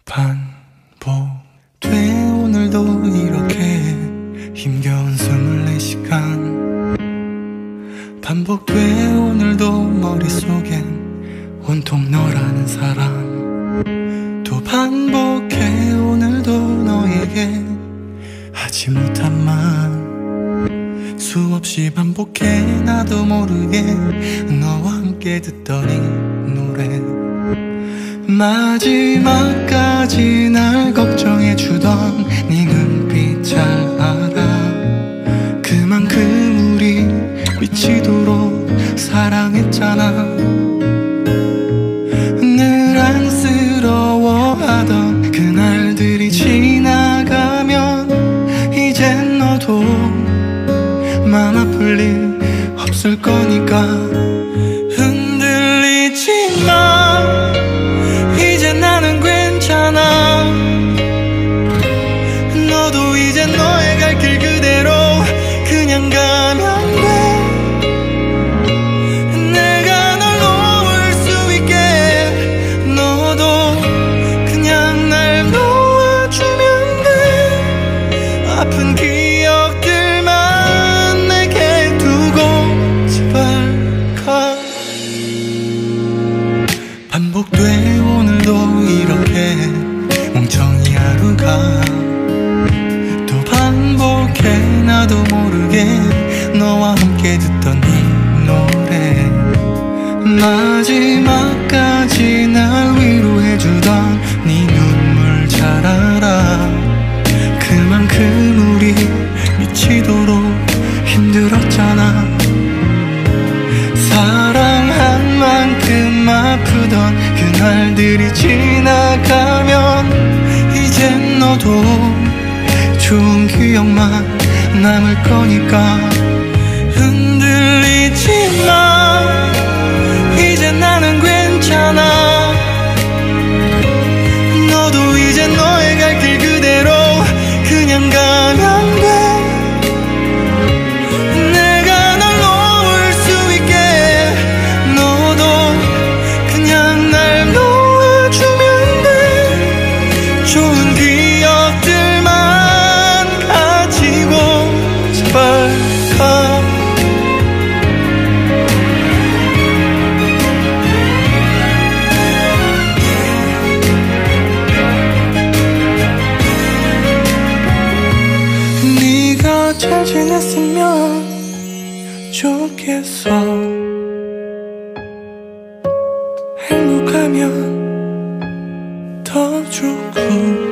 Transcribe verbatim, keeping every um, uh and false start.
반복돼 오늘도 이렇게 힘겨운 스물네 시간 반복돼 오늘도 머릿속엔 온통 너라는 사람 또 반복해 오늘도 너에게 하지 못한 말 수없이 반복해 나도 모르게 너와 함께 듣던 이 노래 마지막까지 날 걱정해주던 네 눈빛 잘 알아 그만큼 우리 미치도록 사랑했잖아 늘 안쓰러워하던 그날들이 지나가면 이젠 너도 맘 아플 일 없을 거니까 흔들리지 마 이제 나는 괜찮아 너도 이제 너의 갈 길 그대로 그냥 가면 돼 내가 널 놓을 수 있게 너도 그냥 날 놓아주면 돼 아픈 기억들만 내게 두고 제발 가 반복돼 오늘도 이렇게 멍청이 하루가 또 반복해 나도 모르게 너와 함께 듣던 이 노래 마지막까지 날 위로해주던 네 눈물 잘 알아 그만큼 우리 미치도록 힘들었잖아 사랑한 만큼 아프던 그날들이 지나가면 이젠 너도 좋은 기억만 남을 거니까 흔들리지 마 이제 나는 괜찮아 너도 이제 너의 갈 길 그대로 그냥 가면 돼 내가 널 놓을 수 있게 너도 그냥 날 놓아주면 돼 좋은 기억들만 가지고 제발 가 네가 잘 지냈으면 좋겠어 행복하면 더 좋고